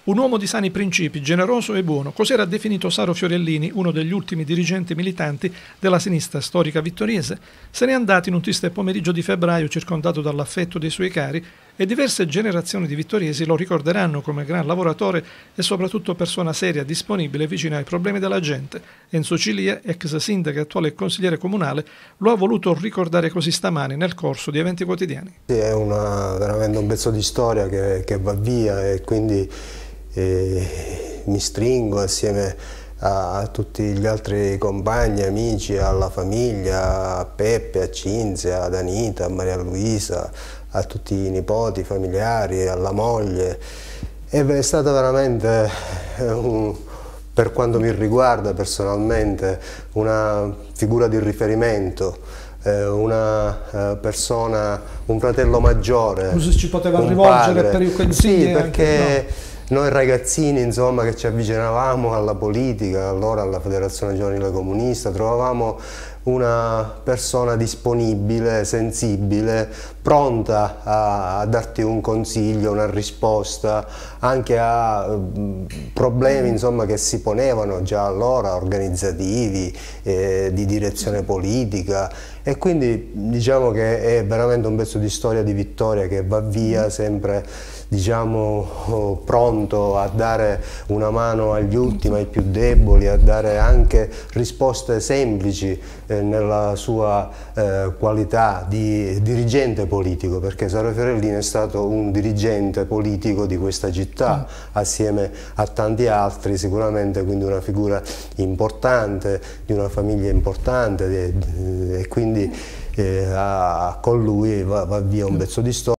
Un uomo di sani principi, generoso e buono, così era definito Saro Fiorellini, uno degli ultimi dirigenti militanti della sinistra storica vittoriese. Se n'è andato in un triste pomeriggio di febbraio, circondato dall'affetto dei suoi cari, e diverse generazioni di vittoriesi lo ricorderanno come gran lavoratore e soprattutto persona seria, disponibile e vicina ai problemi della gente. Enzo Cilia, ex sindaco e attuale consigliere comunale, lo ha voluto ricordare così stamani nel corso di eventi quotidiani. Sì, è veramente un pezzo di storia che va via, e quindi mi stringo assieme a tutti gli altri compagni, amici, alla famiglia, a Peppe, a Cinzia, ad Anita, a Maria Luisa, a tutti i nipoti, familiari, alla moglie. È stata veramente, per quanto mi riguarda personalmente, una figura di riferimento, una persona, un fratello maggiore. Così ci poteva rivolgere padre. Per i consigli? Sì, perché anche, no? Noi ragazzini, insomma, che ci avvicinavamo alla politica, allora alla Federazione Giovanile Comunista, trovavamo una persona disponibile, sensibile, pronta a darti un consiglio, una risposta anche a problemi, insomma, che si ponevano già allora, organizzativi, di direzione politica, e quindi diciamo che è veramente un pezzo di storia di vittoria che va via sempre, diciamo, pronto a dare una mano agli ultimi, ai più deboli, a dare anche risposte semplici nella sua qualità di dirigente politico, perché Saro Fiorellini è stato un dirigente politico di questa città assieme a tanti altri, sicuramente, quindi una figura importante, di una famiglia importante, e quindi con lui va via un pezzo di storia.